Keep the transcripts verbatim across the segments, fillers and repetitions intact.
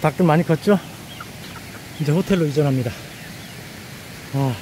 닭들 많이 컸죠? 이제 호텔로 이전합니다. 아.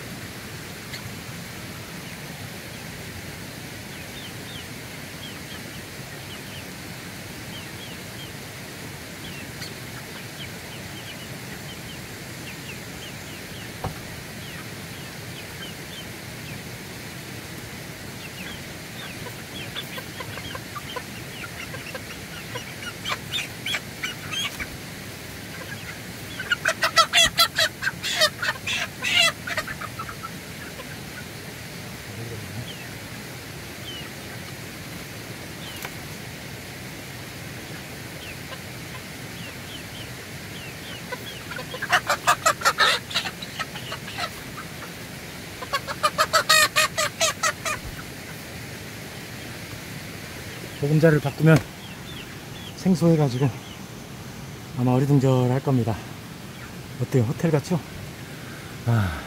보금자리를 바꾸면 생소해가지고 아마 어리둥절 할 겁니다. 어때요? 호텔 같죠? 아.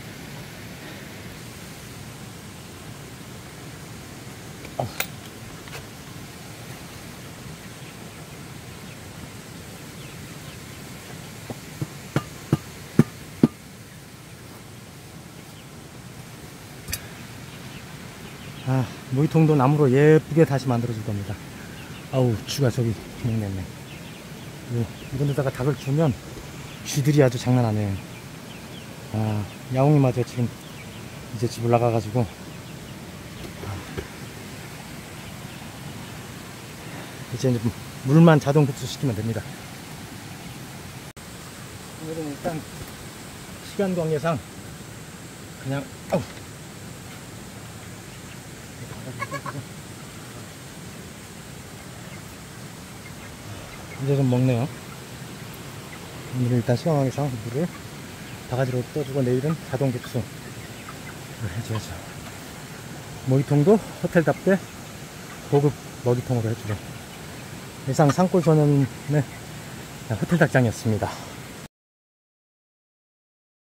어. 아, 모이통도 나무로 예쁘게 다시 만들어줄 겁니다. 아우, 쥐가 저기 먹냈네. 이런 데다가 닭을 주면 쥐들이 아주 장난 아니에요. 아, 야옹이마저 지금 이제 집을 나가가지고 이제 물만 자동 흡수시키면 됩니다. 오늘은 일단 시간 관계상 그냥 아우 이제 좀 먹네요. 오늘은 일단 시간 관계상 물을 바가지로 떠주고 내일은 자동 급수를 해줘야죠. 모기통도 호텔답게 고급 먹이통으로 해주고 이상 산골 전원의 호텔 닭장이었습니다.